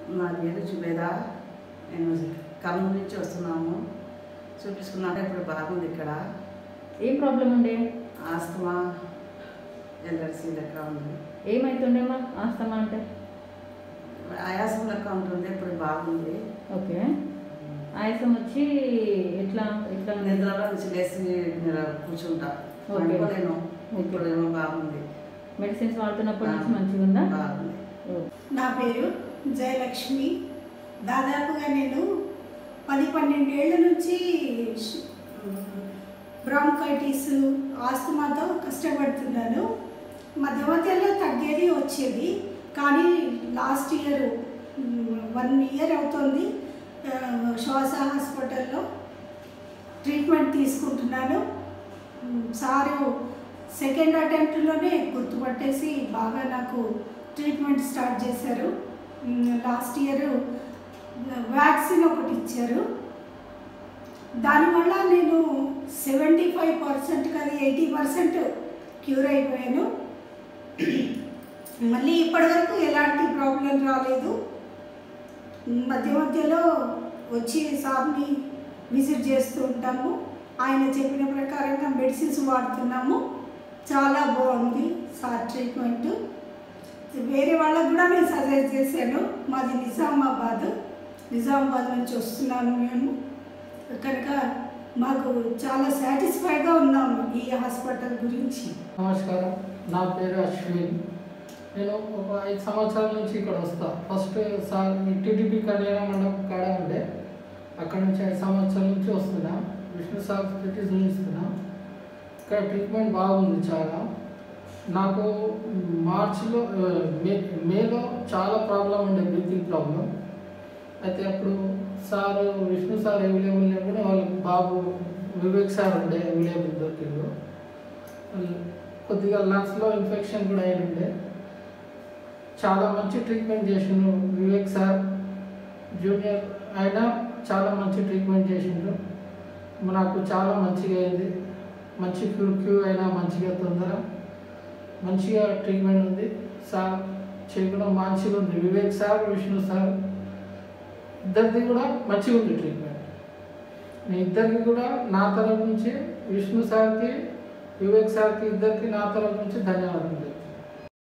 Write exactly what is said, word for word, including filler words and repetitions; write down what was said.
నా పేరు జుబేదా. నేను కర్నూలు నుంచి వస్తున్నాము. చూపించుకున్నాక ఇప్పుడు బాగుంది. ఇక్కడ ఏం ప్రాబ్లం ఉండే? ఆస్తమా, ఎలర్జీ లెక్క ఉంది. ఏమైతుండేమ్మా ఆస్తమా అంటే? ఆయాసం లెక్క ఉంటుంది. ఇప్పుడు బాగుంది. ఓకే. ఆయాసం వచ్చి ఎట్లా ఎట్లా నిద్రలో నుంచి లేచి కూర్చుంటా, అనుకోలేను. ఇప్పుడు ఏమో బాగుంది. మెడిసిన్స్ వాడుతున్నప్పటి నుంచి మంచిగా ఉందా? బాగుంది. నా పేరు జయలక్ష్మి. దాదాపుగా నేను పది పన్నెండేళ్ల నుంచి బ్రాంకైటిస్, ఆస్తమాతో కష్టపడుతున్నాను. మధ్య మధ్యలో తగ్గేది వచ్చేది, కానీ లాస్ట్ ఇయర్ వన్ ఇయర్ అవుతుంది శ్వాస హాస్పిటల్లో ట్రీట్మెంట్ తీసుకుంటున్నాను. సారు సెకండ్ అటెంప్ట్లోనే గుర్తుపట్టేసి బాగా నాకు ట్రీట్మెంట్ స్టార్ట్ చేశారు. లాస్ట్ ఇయర్ వ్యాక్సిన్ ఒకటి ఇచ్చారు. దానివల్ల నేను సెవెంటీ ఫైవ్ పర్సెంట్ కాదు ఎయిటీ పర్సెంట్ క్యూర్ అయిపోయాను. మళ్ళీ ఇప్పటివరకు ఎలాంటి ప్రాబ్లం రాలేదు. మధ్య మధ్యలో వచ్చి సార్ని విజిట్ చేస్తూ ఉంటాము. ఆయన చెప్పిన ప్రకారంగా మెడిసిన్స్ వాడుతున్నాము. చాలా బాగుంది సార్ ట్రీట్మెంట్. వేరే వాళ్ళకు కూడా నేను సజెస్ట్ చేశాను. మాది నిజామాబాద్ నిజామాబాద్ నుంచి వస్తున్నాను మేము. కనుక మాకు చాలా సాటిస్ఫైగా ఉన్నాము ఈ హాస్పిటల్ గురించి. నమస్కారం, నా పేరు అశ్విన్. నేను ఒక ఐదు సంవత్సరాల నుంచి ఇక్కడ వస్తా. ఫస్ట్ సార్ టీడీపీ కళ్యాణ మండపం కాడ ఉండే, అక్కడ నుంచి ఐదు సంవత్సరాల నుంచి వస్తున్నా. విష్ణు సార్ పెట్టి చూపిస్తున్నా. ఇక్కడ ట్రీట్మెంట్ బాగుంది చాలా. నాకు మార్చిలో మే మేలో చాలా ప్రాబ్లం ఉండే, బ్రీతింగ్ ప్రాబ్లం. అయితే అప్పుడు సార్ విష్ణు సార్ అవైలబుల్ కూడా వాళ్ళకి బాబు వివేక్ సార్ ఉండే అవైలబుల్ దొరికిండు. కొద్దిగా లంగ్స్లో ఇన్ఫెక్షన్ కూడా అయి ఉండే. చాలా మంచి ట్రీట్మెంట్ చేసిండ్రు వివేక్ సార్. జూనియర్ అయినా చాలా మంచి ట్రీట్మెంట్ చేసిండ్రు. నాకు చాలా మంచిగా అయింది. మంచి క్యూ క్యూ అయినా మంచిగా తొందర మంచిగా ట్రీట్మెంట్ ఉంది. సార్ చేయడం మంచిగా ఉంది. వివేక్ సార్, విష్ణు సార్ ఇద్దరిది కూడా మంచిగా ఉంది ట్రీట్మెంట్. నేను ఇద్దరికి కూడా నా తరఫు నుంచి, విష్ణు సార్కి, వివేక్ సార్కి ఇద్దరికి నా తరఫు నుంచి ధన్యవాదాలు.